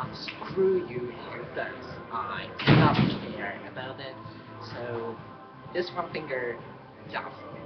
screw you, that I cannot care about it. So this one finger, yeah,